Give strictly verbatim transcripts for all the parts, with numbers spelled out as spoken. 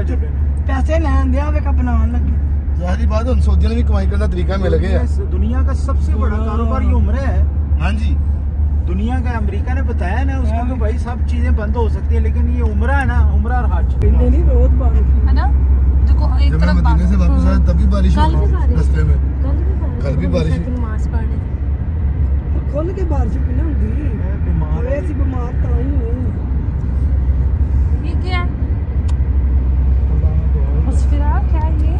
पैसे लैन दिया वे का बनाने लगे। जाहिर बात है सऊदी ने भी कमाई करने का तरीका मिल गया। दुनिया का सबसे बड़ा कारोबार ये उम्र है। हाँ जी, दुनिया का अमेरिका ने बताया ना उसको कि भाई सब चीजें बंद हो सकती है, लेकिन ये उम्र है ना, उम्र और हज नहीं रोज बारिश है ना। देखो एक जब मैं तरफ मदीने से वापस आया तभी बारिश हुई रास्ते में। कल भी बारिश हुई। नमाज पढ़ने खोल के बारिश भी ना होगी। बीमार है, ऐसी बीमार तो ही हूं। ये क्या है? मुस्फिरा क्या है ये?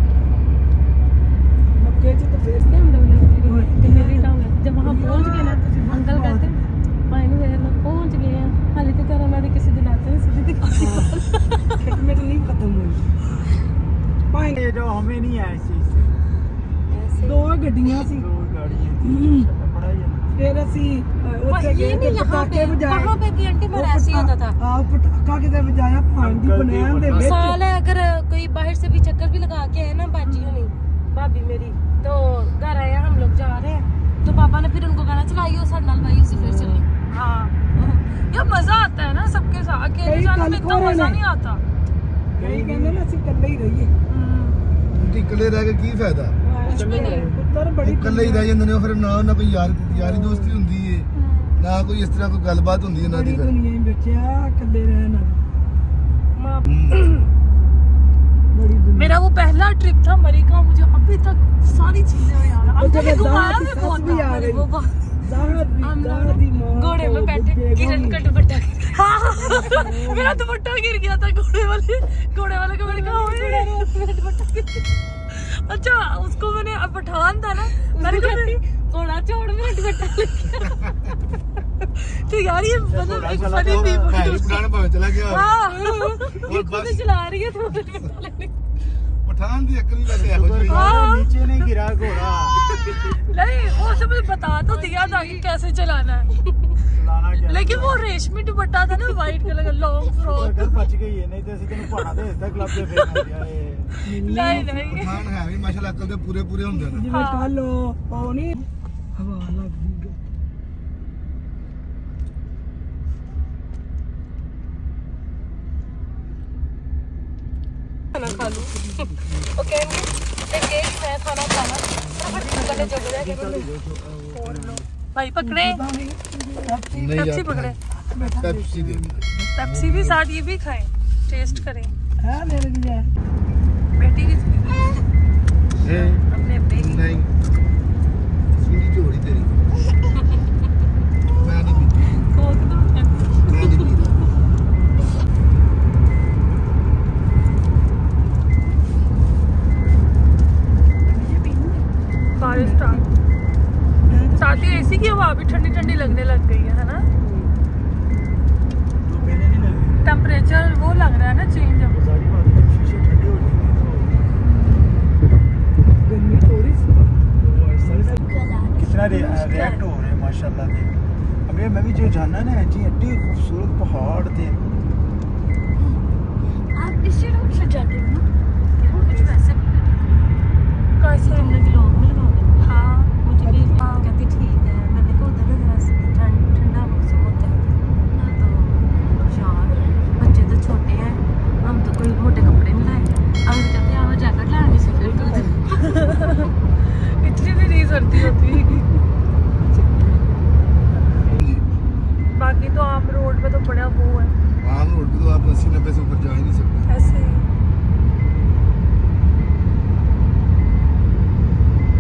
मक्के से तो फेस नहीं हम लोग जब वहां पहुंच गए ना अंकल कहते भाई ने वेरे पहुंच गए हैं हाले तो घर वाले किसी दिन आते हैं सीधे दिखा में तो नहीं खत्म हुई पाएंगे जो हमें नहीं है ऐसी ऐसे दो गड्डियां सी दो गाड़ियां बड़ा ही फिर ਅਸੀਂ ਉੱਥੇ ਗਏ ਤੇ ਪਟਾਕੇ ਵਜਾਏ वहां पे भी आंटी मेरा ऐसे ही होता था। हां पटाखा किधर बजाया पानी दी बनान दे ਵਿੱਚ साल है अगर कोई बाहर से भी चक्कर भी लगा के आए ना बाजी होनी भाभी मेरी तो घर आए हम लोग जा रहे हैं तो पापा ने फिर उनको गाना चलाइयो साथ नाल भाई उसी फिर चले। हाँ यार मजा आता है ना सबके साथ, अकेले जाने में इतना मजा नहीं आता। कई कहंदे ना ਅਸੀਂ ਇਕੱਲੇ ਹੀ ਰਹੀਏ। उनकी इकले रह के की फायदा? कुछ भी नहीं ਪੁੱਤਰ ਬੜੀ इकले ही रह ਜਾਂਦੇ ਨੇ ਫਿਰ ਨਾ ਨਾ ਕੋਈ ਯਾਰ ਯਾਰੀ ਦੋਸਤੀ ਹੁੰਦੀ ਏ ਨਾ ਕੋਈ ਇਸ ਤਰ੍ਹਾਂ ਕੋਈ ਗੱਲਬਾਤ ਹੁੰਦੀ ਹੈ ਨਾ ਦੀ। ਫਿਰ ਦੁਨੀਆ ਹੀ ਬੱਚਿਆ ਇਕੱਲੇ ਰਹਿਣਾ बड़ी मेरा वो पहला ट्रिप था अमेरिका, मुझे अभी तक सारी चीजें याद हैं। अंकल ने घुमाया भी बहुत भी आ गई वो बहुत ज़ाहद भी ज़ाहद ही मां घोड़े में बैठे किरण का दुपट्टा हाँ मेरा दुपट्टा गिर गया था घोड़े वाले घोड़े वाले को मैंने कहा ओए मेरा दुपट्टा गिर गया। अच्छा उसको मैंने अब पठान था ना मैंने कहा घोड़ा चढ़ मेरा दुपट्टा लग तो यार ये मतलब एक फनी है पुराना भाव चला गया। हाँ ये खुद चला रही है तो पठान दी अकल वैसे हो गई। नीचे नहीं गिरा घोड़ा नहीं वो सब मुझे बता तो दिया था कि कैसे चलाना है चलाना क्या, लेकिन वो रेशमी दुपट्टा था ना व्हाइट कलर का लॉन्ग फ्रॉक। घर बच गई है नहीं तो ऐसे तेन पढ़ा दे तक क्लब पे फेर नहीं नहीं पठान है भी माशाल्लाह अकल दे पूरे पूरे ਹੁੰਦੇ ਨੇ। जिवें कल ओ नहीं हवा लग गई खाना खा लूं वो कहेंगे देखे मैं खाना खाना पहले जग रहा है भाई पकड़े नहीं पेप्सी पकड़े पेप्सी दे पेप्सी भी साथ ये भी खाएं टेस्ट करें। है मेरे लिए बेटी भी है अपने बेटी नहीं सीधी जोड़ी तेरी मैं नहीं पीती कोक दो मैं नहीं पीता। बारिश स्टार्ट साथ ही एसी की हवा भी ठंडी ठंडी लगने लग गई है ना। टेम्परेचर वो लग रहा है ना चेंज अब सारी बात है शीशे ठंडे हो जाएंगे गर्मी थोड़ी कितना रिएक्ट हो रहे हैं माशाल्लाह से। अबे मैं भी जो जाना ना जी एड्डी खूबसूरत पहाड़ थे। आप इसी रूट से जाते हो ना कुछ वैसे कैसे तुमने ब्लॉग में लगाओगे? हाँ मुझे भी हाँ कहती ठीक है मैंने कहा उधर ना जरा ठंडा मौसम होता है तो यार बच्चे तो छोटे हैं हम तो कोई मोटे कपड़े नहीं लाए अब कहते हैं आप जैकेट लाने से फिर तो इतनी भी नहीं सर्दी होती। बाकी तो आम रोड पे तो बड़ा वो है आम रोड पे तो आप अस्सी नब्बे से ऊपर जा ही नहीं सकते ऐसे ही।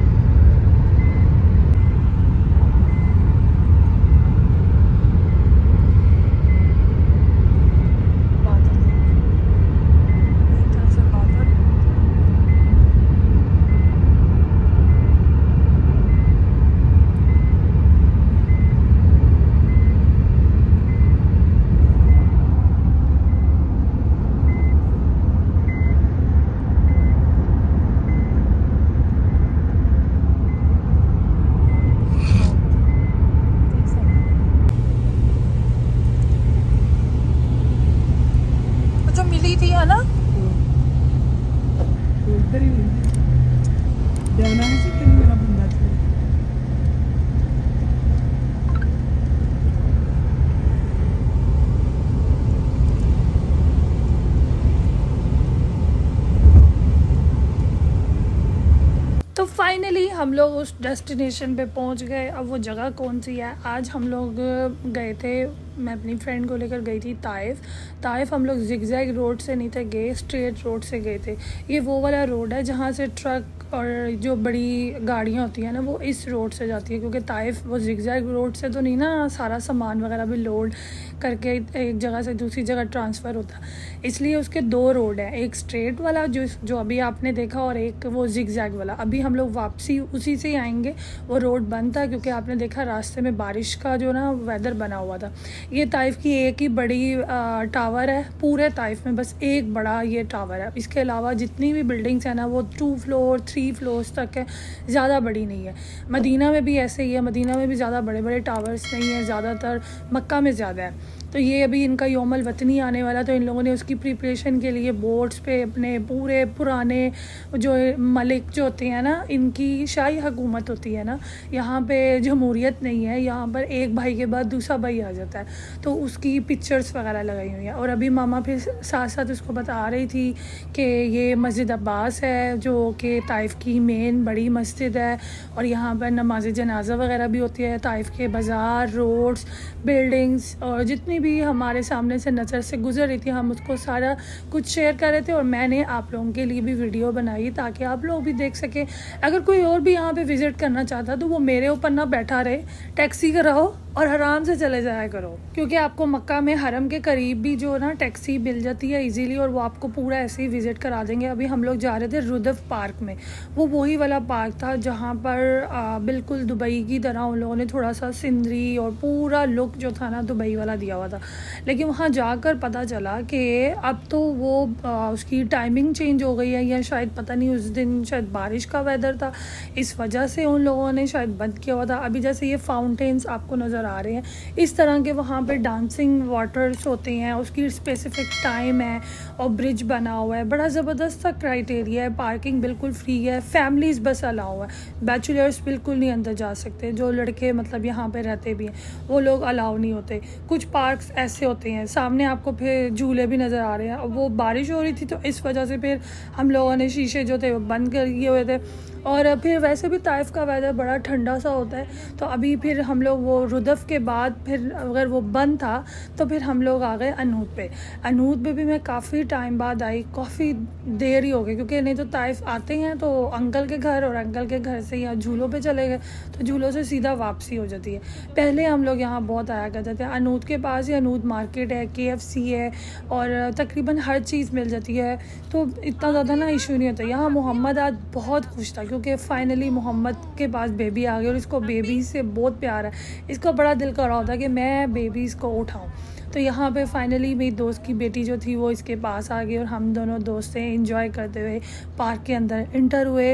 फाइनली हम लोग उस डेस्टिनेशन पे पहुंच गए। अब वो जगह कौन सी है, आज हम लोग गए थे, मैं अपनी फ्रेंड को लेकर गई थी ताइफ। ताइफ हम लोग जिगजैग रोड से नहीं थे गए, स्ट्रेट रोड से गए थे। ये वो वाला रोड है जहाँ से ट्रक और जो बड़ी गाड़ियाँ होती हैं ना वो इस रोड से जाती है, क्योंकि ताइफ वो जिगजैग रोड से तो नहीं ना सारा सामान वगैरह भी लोड करके एक जगह से दूसरी जगह ट्रांसफ़र होता, इसलिए उसके दो रोड हैं, एक स्ट्रेट वाला जो जो अभी आपने देखा और एक वो जिगजैग वाला। अभी हम लोग वापसी उसी से ही आएंगे, वो रोड बंद था क्योंकि आपने देखा रास्ते में बारिश का जो ना वेदर बना हुआ था। ये ताइफ की एक ही बड़ी आ, टावर है पूरे ताइफ में, बस एक बड़ा ये टावर है। इसके अलावा जितनी भी बिल्डिंग्स हैं ना वो टू फ्लोर थ्री फ्लोर्स तक है, ज़्यादा बड़ी नहीं है। मदीना में भी ऐसे ही है, मदीना में भी ज़्यादा बड़े बड़े टावर्स नहीं है, ज़्यादातर मक्का में ज़्यादा है। तो ये अभी इनका यौमुल वतनी आने वाला, तो इन लोगों ने उसकी प्रिपरेशन के लिए बोट्स पे अपने पूरे पुराने जो मलिक जो होते हैं ना, इनकी शाही हुकूमत होती है ना, यहाँ पे जमहूरियत नहीं है, यहाँ पर एक भाई के बाद दूसरा भाई आ जाता है, तो उसकी पिक्चर्स वगैरह लगाई हुई हैं। और अभी मामा फिर साथ साथ उसको बता रही थी कि ये मस्जिद अब्बास है जो कि ताइफ की मेन बड़ी मस्जिद है, और यहाँ पर नमाज जनाजा वगैरह भी होती है। ताइफ के बाज़ार, रोड्स, बिल्डिंग्स और जितनी भी हमारे सामने से नज़र से गुजर रही थी, हम उसको सारा कुछ शेयर कर रहे थे। और मैंने आप लोगों के लिए भी वीडियो बनाई ताकि आप लोग भी देख सकें। अगर कोई और भी यहाँ पे विज़िट करना चाहता तो वो मेरे ऊपर ना बैठा रहे, टैक्सी कराओ और आराम से चले जाया करो, क्योंकि आपको मक्का में हरम के करीब भी जो ना टैक्सी मिल जाती है इजीली, और वो आपको पूरा ऐसे ही विज़िट करा देंगे। अभी हम लोग जा रहे थे रुदफ पार्क में, वो वही वाला पार्क था जहाँ पर आ, बिल्कुल दुबई की तरह उन लोगों ने थोड़ा सा सिंदरी और पूरा लुक जो था ना दुबई वाला दिया हुआ था। लेकिन वहाँ जाकर पता चला कि अब तो वो आ, उसकी टाइमिंग चेंज हो गई है, या शायद पता नहीं उस दिन शायद बारिश का वेदर था, इस वजह से उन लोगों ने शायद बंद किया हुआ था। अभी जैसे ये फाउंटेन्स आपको नज़र आ रहे हैं, इस तरह के वहाँ पे डांसिंग वाटर्स होते हैं, उसकी स्पेसिफिक टाइम है, और ब्रिज बना हुआ है, बड़ा ज़बरदस्त सा क्राइटेरिया है। पार्किंग बिल्कुल फ्री है, फैमिलीज़ बस अलाउ है, बैचलर्स बिल्कुल नहीं अंदर जा सकते। जो लड़के मतलब यहाँ पे रहते भी हैं वो लोग अलाउ नहीं होते। कुछ पार्क्स ऐसे होते हैं, सामने आपको फिर झूले भी नज़र आ रहे हैं। वो बारिश हो रही थी तो इस वजह से फिर हम लोगों ने शीशे जो थे वो बंद कर दिए हुए थे। और फिर वैसे भी ताइफ का वेदर बड़ा ठंडा सा होता है, तो अभी फिर हम लोग वो रुदफ के बाद फिर अगर वो बंद था तो फिर हम लोग आ गए अनूद पे। अनूद पे भी मैं काफ़ी टाइम बाद आई, काफ़ी देर ही हो गई, क्योंकि नहीं तो ताइफ आते हैं तो अंकल के घर, और अंकल के घर से यहाँ झूलों पे चले गए तो झूलों से सीधा वापसी हो जाती है। पहले हम लोग यहाँ बहुत आया करते थे। अनूद के पास ही अनूद मार्केट है, के एफ सी है, और तकरीबन हर चीज़ मिल जाती है, तो इतना ज़्यादा ना इशू नहीं होता। यहाँ मोहम्मद आज बहुत खुश था क्योंकि फाइनली मोहम्मद के पास बेबी आ गई, और इसको बेबी से बहुत प्यार है। इसका बड़ा दिल कर रहा होता कि मैं बेबीज़ को उठाऊं। तो यहाँ पे फाइनली मेरी दोस्त की बेटी जो थी वो इसके पास आ गई, और हम दोनों दोस्त एंजॉय करते हुए पार्क के अंदर इंटर हुए।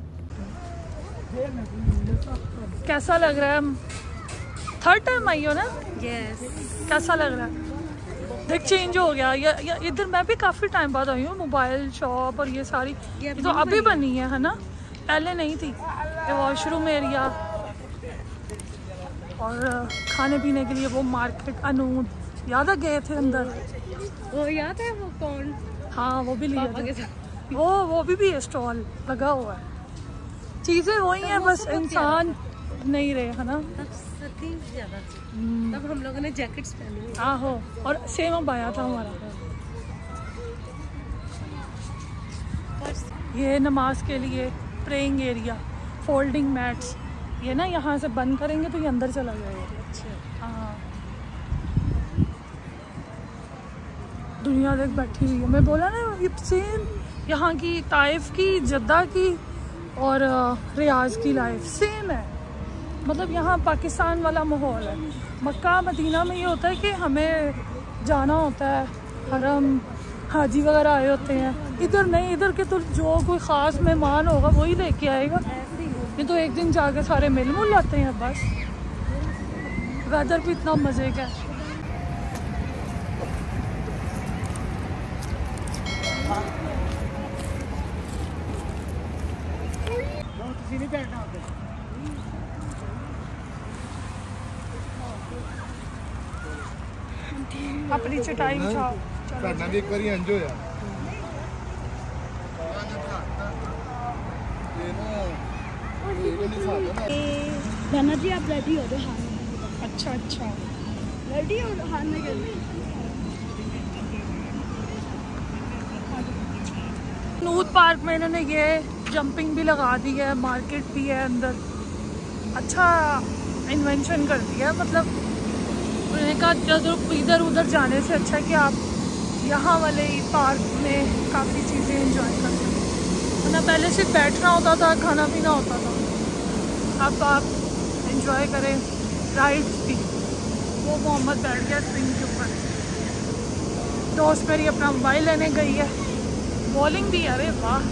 कैसा लग रहा है? थर्ड टाइम आई हो ना? यस। कैसा लग रहा है? देख चेंज हो गया। या, या इधर मैं भी काफ़ी टाइम बाद आई हूँ। मोबाइल शॉप और ये सारी ये तो अभी बनी है है ना, पहले नहीं थी। ये वॉशरूम एरिया और खाने पीने के लिए वो मार्केट अनूद, याद आ गए थे अंदर। वो याद है वो कौन? हाँ वो भी लिया था, वो वो भी भी स्टॉल लगा हुआ है। चीज़ें वही हैं, बस इंसान नहीं रहे है ना। तब सर्दी ज़्यादा थी, तब हम लोगों ने जैकेट्स पहनी हुई। आहो, और सेम अब आया था हमारा। ये नमाज के लिए प्रेइंग एरिया, फोल्डिंग मैट्स, ये ना यहाँ से बंद करेंगे तो ये अंदर चला जाएगा। अच्छा। हाँ, दुनिया देख बैठी हुई है। मैं बोला ना ये सेम यहाँ की, ताइफ की, जद्दा की और रियाज की लाइफ सेम है। मतलब यहाँ पाकिस्तान वाला माहौल है। मक्का मदीना में ये होता है कि हमें जाना होता है, हरम हाजी वगैरह आए होते हैं। इधर नहीं, इधर के तो जो कोई ख़ास मेहमान होगा वही लेके आएगा। ये तो एक दिन जाके सारे मिल मुल जाते हैं बस। वेदर भी इतना मज़े का है। अपनी चटाई बिछाओ। करना भी एक बार इंज होया ये ना धना जी आप रेडी हो जाओ हारने। अच्छा अच्छा रेडी हो हारने के लिए। नूद पार्क में इन्होंने ये जंपिंग भी लगा दी है, मार्केट भी है अंदर। अच्छा इन्वेंशन कर दिया, मतलब उन्होंने कहा इधर उधर जाने से अच्छा है कि आप यहाँ वाले पार्क में काफ़ी चीज़ें एंजॉय कर सकते हैं। वरना पहले सिर्फ बैठना होता था, खाना पीना होता था। अब आप एंजॉय करें राइड्स भी। वो मोहम्मद बैठ गया स्विंग के ऊपर, दोस्त मेरी अपना मोबाइल लेने गई है। बॉलिंग भी, अरे वाह।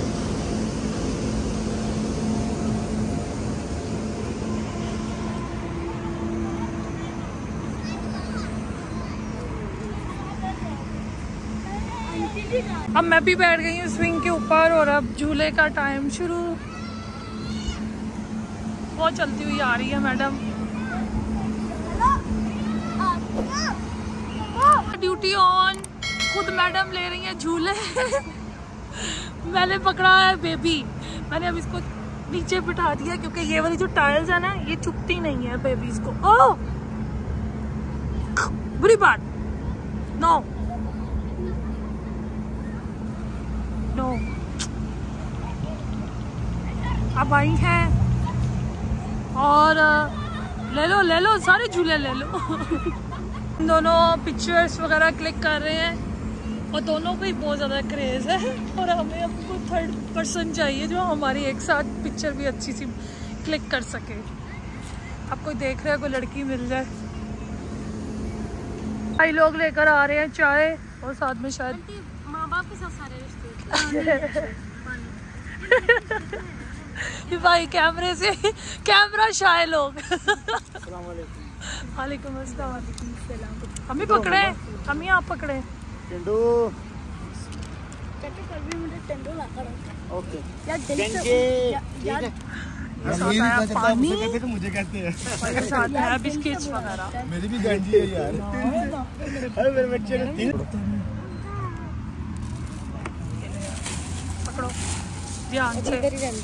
अब मैं भी बैठ गई हूँ स्विंग के ऊपर और अब झूले का टाइम शुरू। वो चलती हुई आ रही है मैडम। ड्यूटी ऑन, खुद मैडम ले रही है झूले। मैंने पकड़ा है बेबी, मैंने अब इसको नीचे बिठा दिया क्योंकि ये वाली जो टाइल्स है ना ये चुपती नहीं है बेबीज को। ओह बुरी बात, नो नो। अब आई हैं और ले लो ले लो सारे झूले ले लो। दोनों पिक्चर्स वगैरह क्लिक कर रहे हैं और दोनों को ही बहुत ज़्यादा क्रेज़ है। और हमें अब कोई थर्ड पर्सन चाहिए जो हमारी एक साथ पिक्चर भी अच्छी सी क्लिक कर सके। अब कोई देख रहा है, कोई लड़की मिल जाए। भाई लोग लेकर आ रहे हैं चाय और साथ में शायद माँ बाप के साथ सारे रिश्ते। भाई कैमरे से कैमरा शाय लोग। वालेकुम अस्सलाम। हम ही पकड़े, हम ही आप पकड़े। टिंडू मुझे टेंडो लाकर ओके यार यार पानी तो मुझे कहते हैं और साथ है बिस्किट्स वगैरह। मेरी भी गंजी है यार। अरे मेरे बच्चे ने पकड़ो ध्यान से।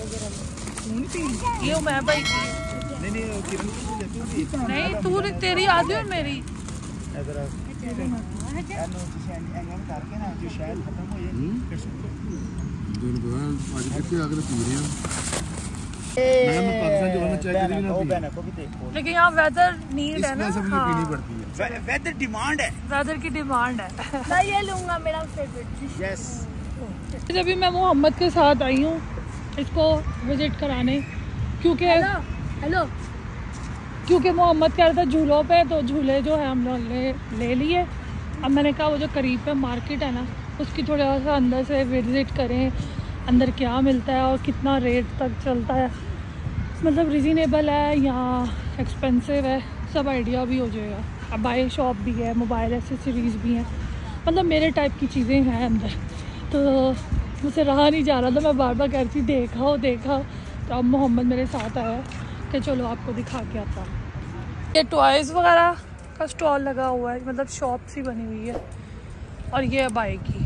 ये मैं भाई नहीं नहीं किरण को देती हूं नहीं, तू तेरी आधी और मेरी। इधर एनो जिसे एनो करके ना जो शायद खत्म हो ये फिर से दिन आज कितने अगर पी रहे हैं मैं मैं पाकिस्तान जो वाला चाय कभी ना ओ पी। बहन को भी देखो, लेकिन यहाँ वेदर नीड है ना। इसमें सब पीनी पड़ती है। वेदर डिमांड है। वेदर की डिमांड है। मैं ये लूंगा, मेरा फेवरेट। यस अभी मैं मोहम्मद के साथ आई हूँ इसको विजिट कराने, क्योंकि हेलो क्योंकि मोहम्मद कह रहा था झूलों पे, तो झूले जो है हम लोग ले ले लिए। अब मैंने कहा वो जो करीब पे मार्केट है ना उसकी थोड़ा सा अंदर से विजिट करें, अंदर क्या मिलता है और कितना रेट तक चलता है, मतलब रिजनेबल है या एक्सपेंसिव है, सब आइडिया भी हो जाएगा। अब बाई शॉप भी है, मोबाइल एसेसरीज़ भी हैं, मतलब मेरे टाइप की चीज़ें हैं अंदर। तो मुझसे रहा नहीं जा रहा था, मैं बार बार कह रही थी देखा देखा। तो अब मोहम्मद मेरे साथ आया कि चलो आपको दिखा के आता। ये टॉयज़ वगैरह का स्टॉल लगा हुआ है, मतलब शॉप सी बनी हुई है। और ये बाइक की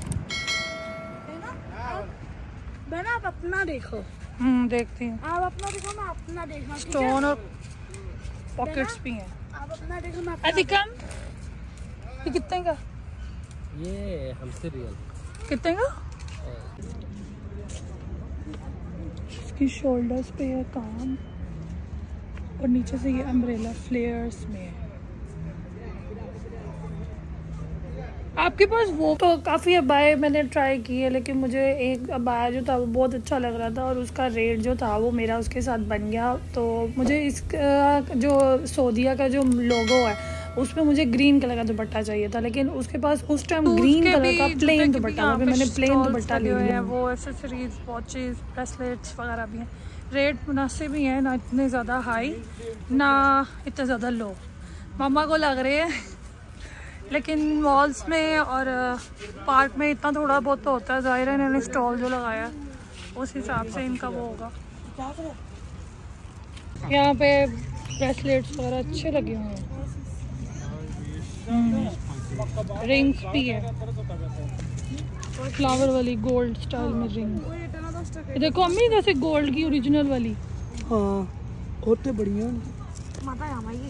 बहना आप अपना देखो। हम्म देखती हूँ। आप अपना देखो, मैं अपना देखना। स्टोन और पॉकेट्स भी हैं। आप अपना देखो, मैं अपना अधिकम ये कितने का? ये हमसे रियल कितने का? इसकी शोल्डर्स पे है काम और नीचे से ये अम्ब्रेला फ्लेयर्स में है। आपके पास वो तो काफ़ी अबाए मैंने ट्राई की है, लेकिन मुझे एक अबाया जो था वो बहुत अच्छा लग रहा था और उसका रेट जो था वो मेरा उसके साथ बन गया। तो मुझे इसका जो सऊदीया का जो लोगो है उसमें मुझे ग्रीन कलर का दुपट्टा चाहिए था, लेकिन उसके पास उस टाइम ग्रीन कलर का प्लेन दुपट्टा था। मैंने प्लेन दुपट्टा ले लिया। वो एक्सेसरीज, वॉचेस, ब्रेसलेट्स वगैरह भी हैं। रेट मुनासिब ही है, ना इतने ज़्यादा हाई ना इतना ज़्यादा लो। मामा को लग रहे हैं, लेकिन मॉल्स में और पार्क में इतना थोड़ा बहुत तो होता है। ज़ाहिर है इन्होंने स्टॉल जो लगाया उस हिसाब से इनका वो होगा। यहाँ पे ब्रेसलेट्स वगैरह अच्छे लगे हुए हैं, रिंग्स भी है, फ्लावर वाली गोल्ड स्टाइल में रिंग। देखो अम्मी जैसे गोल्ड की ओरिजिनल वाली हाँ और तो बढ़िया माता आवाई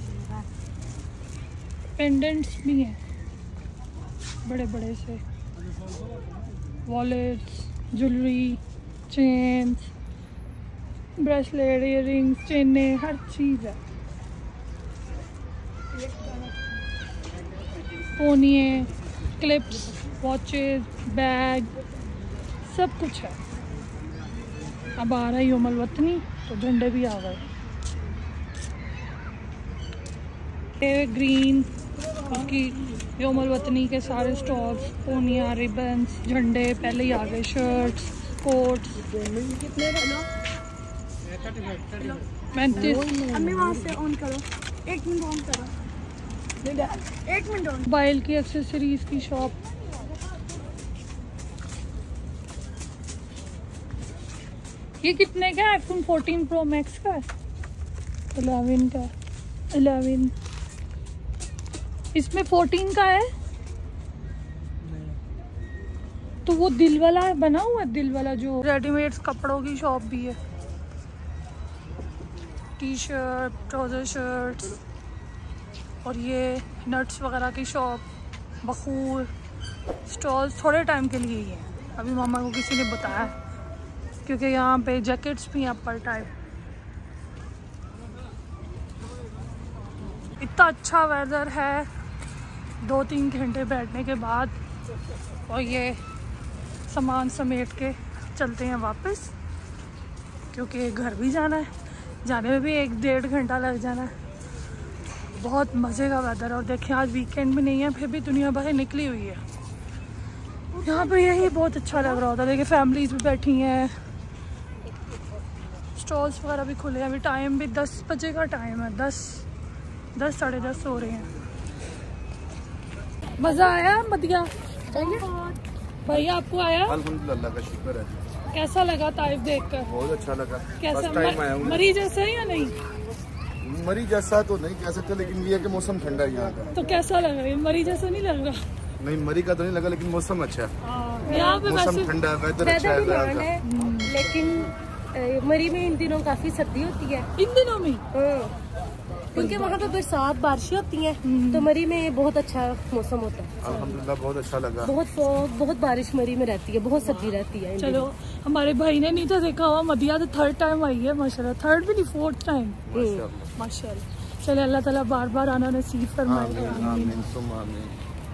पेंडेंट्स भी हैं बड़े बड़े से, wallets, jewellery, chains, bracelet, earrings, चेनें, हर चीज़ है। पोनिए, क्लिप्स, वॉचेस, बैग, सब कुछ है। अब आ रहा है यौमुल वतनी तो झंडे भी आ गए। ये ग्रीन उसकी यौमुल वतनी के सारे स्टॉल्स, पोनिया, रिबन्स, झंडे पहले ही आ गए, शर्ट्स, कोट्स। पैंतीस। अम्मी वहाँ से ऑन करो, एक मिनट ऑन करो, एक मिनट ऑन। मोबाइल की एक्सेसरीज की शॉप। ये कितने का है? आईफोन फोर्टीन प्रो मैक्स का है, इलेवन का, इलेवन। इसमें फोर्टीन का है तो वो दिल वाला बना हुआ है, दिल वाला जो रेडीमेड कपड़ों की शॉप भी है। टी शर्ट, ट्राउज़र शर्ट्स, और ये नट्स वगैरह की शॉप, बखूर स्टॉल्स थोड़े टाइम के लिए ही हैं। अभी मामा को किसी ने बताया क्योंकि यहाँ पे जैकेट्स भी हैं अपर टाइप। इतना अच्छा वेदर है दो तीन घंटे बैठने के बाद, और ये सामान समेट के चलते हैं वापस क्योंकि घर भी जाना है। जाने में भी एक डेढ़ घंटा लग जाना है। बहुत मज़े का वेदर है और देखिए आज वीकेंड भी नहीं है फिर भी दुनिया बाहर निकली हुई है। यहाँ पे यही बहुत अच्छा लग रहा होता है। देखिए फैमिलीज भी बैठी हैं, स्टॉल्स वगैरह भी खुले हैं। अभी टाइम भी दस बजे का टाइम है, दस दस साढ़े दस हो रहे हैं। मज़ा आया मदिया भाई? आपको आया? अल्हम्दुलिल्लाह का शुक्र है। कैसा लगा ताइफ देखकर? बहुत अच्छा लगा। कैसा फर्स्ट टाइम आया हूँ। मरी जैसा है या नहीं? मरी जैसा तो नहीं कह सकते, लेकिन ये है कि मौसम ठंडा है यहाँ का। तो कैसा लग रहा है? मरी जैसा नहीं लग रहा? नहीं मरी का तो नहीं लगा, लेकिन मौसम अच्छा है। यहाँ पे मौसम वैसे ठंडा है, वेदर अच्छा है यहाँ का। लेकिन अ, मरी में इन दिनों काफी सर्दी होती है, इन दिनों में, क्योंकि वहाँ पे बरसात बारिशें होती हैं, तो मरी में बहुत अच्छा मौसम होता है। अल्हम्दुलिल्लाह बहुत अच्छा लगा। बहुत फॉग, बहुत बारिश मरी में रहती है, बहुत सर्दी रहती है। चलो हमारे भाई ने नहीं तो देखा हुआ, मदिया तो थर्ड टाइम आई है माशाल्लाह, थर्ड भी नहीं फोर्थ टाइम माशाल्लाह। माशाल्लाह। चले अल्लाह ताला बार बार आना नसीब फरमाए। आमीन आमीन तुम आमीन।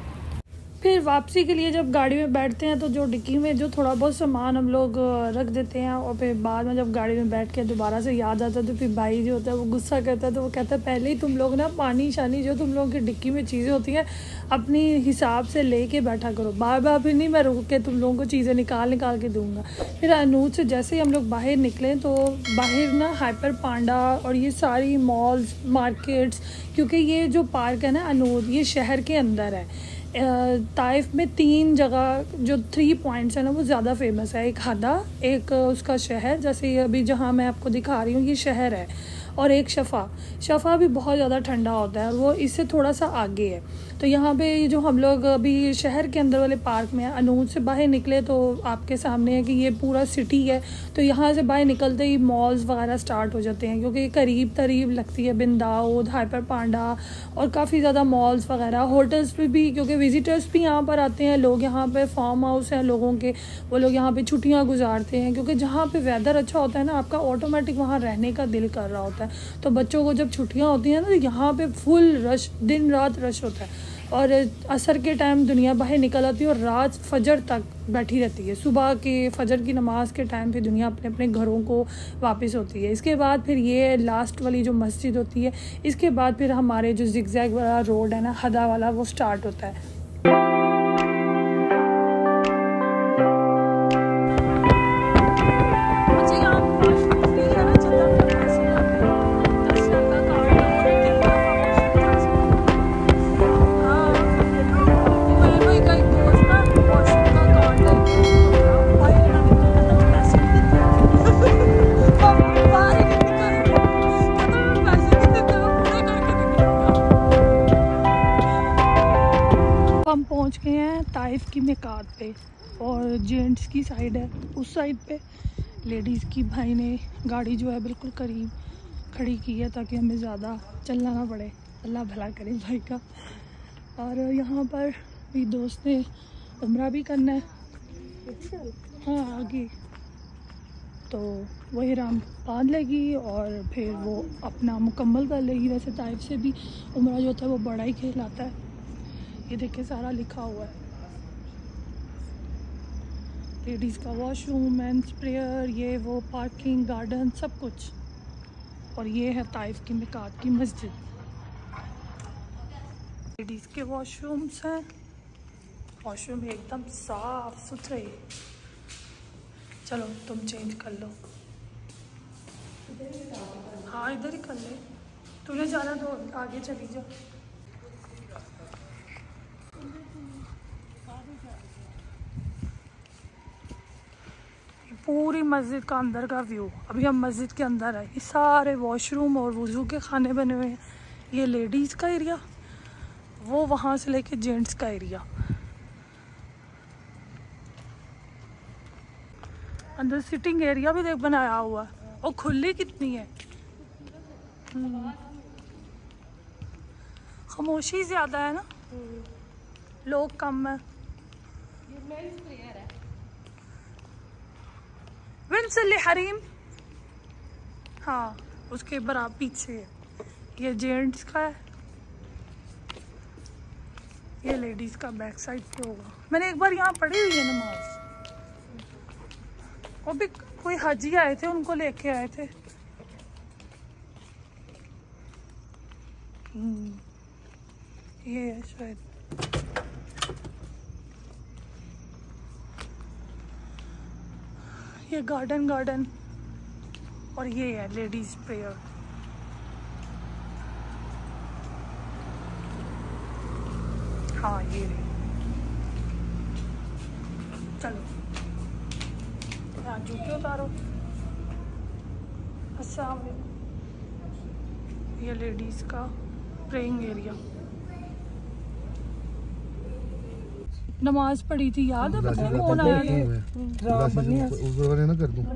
फिर वापसी के लिए जब गाड़ी में बैठते हैं तो जो डिक्की में जो थोड़ा बहुत सामान हम लोग रख देते हैं, और फिर बाद में जब गाड़ी में बैठ के दोबारा से याद आता है तो फिर भाई जो होता है वो गुस्सा करता है। तो वो कहता है पहले ही तुम लोग ना पानी शानी जो तुम लोगों की डिक्की में चीज़ें होती हैं अपनी हिसाब से ले के बैठा करो, बार बार फिर नहीं मैं रुक के तुम लोगों को चीज़ें निकाल निकाल के दूँगा। फिर अनूज से जैसे ही हम लोग बाहर निकले तो बाहर ना हाइपर पांडा और ये सारी मॉल्स, मार्केट्स, क्योंकि ये जो पार्क है ना अनूज, ये शहर के अंदर है। ताइफ में तीन जगह जो थ्री पॉइंट्स हैं ना वो ज़्यादा फेमस है। एक हदा, एक उसका शहर, जैसे अभी जहाँ मैं आपको दिखा रही हूँ ये शहर है, और एक शफ़ा। शफ़ा भी बहुत ज़्यादा ठंडा होता है और वो इससे थोड़ा सा आगे है। तो यहाँ पे जो हम लोग अभी शहर के अंदर वाले पार्क में अनूज से बाहर निकले तो आपके सामने है कि ये पूरा सिटी है। तो यहाँ से बाहर निकलते ही मॉल्स वगैरह स्टार्ट हो जाते हैं, क्योंकि करीब करीब लगती है बिन दाऊद, हाइपर पांडा और काफ़ी ज़्यादा मॉल्स वगैरह, होटल्स पे भी, क्योंकि विजिटर्स भी यहाँ पर आते हैं। लोग यहाँ पे फार्म हाउस हैं लोगों के, वो लोग यहाँ पे छुट्टियाँ गुजारते हैं, क्योंकि जहाँ पे वेदर अच्छा होता है ना आपका ऑटोमेटिक वहाँ रहने का दिल कर रहा होता है। तो बच्चों को जब छुट्टियाँ होती हैं ना तो यहाँ पे फुल रश, दिन रात रश होता है। और असर के टाइम दुनिया बाहर निकल आती है और रात फजर तक बैठी रहती है। सुबह के फजर की नमाज के टाइम पे दुनिया अपने अपने घरों को वापस होती है। इसके बाद फिर ये लास्ट वाली जो मस्जिद होती है, इसके बाद फिर हमारे जो जिगजैग वाला रोड है ना, हदा वाला, वो स्टार्ट होता है। हम पहुंच गए हैं ताइफ की मिकात पे, और जेंट्स की साइड है उस साइड पे, लेडीज़ की भाई ने गाड़ी जो है बिल्कुल करीब खड़ी की है ताकि हमें ज़्यादा चलना ना पड़े। अल्लाह भला करे भाई का। और यहाँ पर भी दोस्त ने उम्रा भी करना है। हाँ आगे तो वही राम बांध लेगी और फिर वो अपना मुकम्मल कर लेगी। वैसे ताइफ से भी उम्रा जो होता है वो बड़ा ही कहलाता है। ये देखिए सारा लिखा हुआ है, लेडीज़ का वॉशरूम, मेंस प्रेयर, ये वो, पार्किंग, गार्डन, सब कुछ। और ये है ताइफ की मिकात की मस्जिद। लेडीज़ के वॉशरूम्स हैं, वॉशरूम एकदम साफ सुथरे। चलो तुम चेंज कर लो। हाँ इधर ही कर ले, तूने जाना तो आगे चली जा। पूरी मस्जिद का अंदर का व्यू। अभी हम मस्जिद के अंदर है। ये सारे वॉशरूम और वुज़ू के खाने बने हुए हैं। ये लेडीज़ का एरिया, वो वहाँ से लेके जेंट्स का एरिया। अंदर सिटिंग एरिया भी देख बनाया हुआ है। और खुली कितनी है, खामोशी ज़्यादा है ना, लोग कम है। विंसल हरीम, हाँ उसके बराबर पीछे है। ये जेंट्स का है, ये लेडीज़ का बैक साइड पे होगा। मैंने एक बार यहाँ पढ़ी हुई है नमाज। वो भी कोई हाजी आए थे, उनको लेके आए थे। ये है शायद। ये गार्डन गार्डन और ये है लेडीज प्रेयर। हाँ ये है। चलो यहाँ जूते उतारो। अस्सलाम वालेकुम। ये लेडीज का प्रेइंग एरिया। नमाज पढ़ी थी याद है, पता है कौन आया था? ना कर दूं।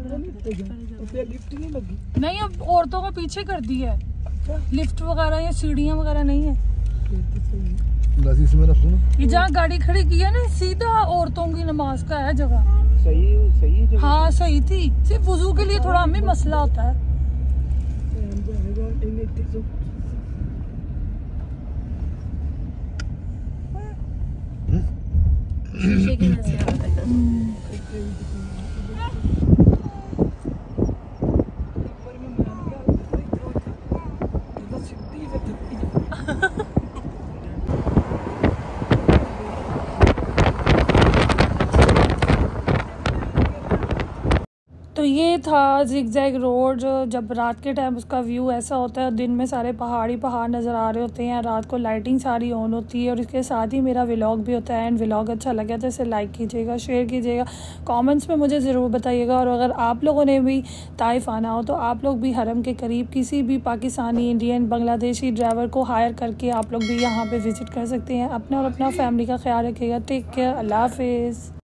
नहीं अब औरतों को पीछे कर दिया है। लिफ्ट वगैरह या सीढ़ियाँ वगैरह नहीं है। में रखूं ना। ये जहाँ गाड़ी खड़ी की है ना, सीधा औरतों की नमाज का है जगह। सही सही जगह। हाँ सही थी। सिर्फ वुजू के लिए थोड़ा हमें मसला होता है। शीशे की वजह से आ रहा है। तो ये था जिगजैग रोड। जब रात के टाइम उसका व्यू ऐसा होता है, दिन में सारे पहाड़ी पहाड़ नज़र आ रहे होते हैं, रात को लाइटिंग सारी ऑन होती है। और इसके साथ ही मेरा व्लॉग भी होता है। एंड व्लॉग अच्छा लगा तो इसे लाइक कीजिएगा, शेयर कीजिएगा, कमेंट्स में मुझे ज़रूर बताइएगा। और अगर आप लोगों ने भी ताइफ आना हो तो आप लोग भी हरम के करीब किसी भी पाकिस्तानी, इंडियन, बांग्लादेशी ड्राइवर को हायर करके आप लोग भी यहाँ पर विज़िट कर सकते हैं। अपना और अपना फैमिली का ख्याल रखिएगा। टेक केयर, अल्लाह हाफिज़।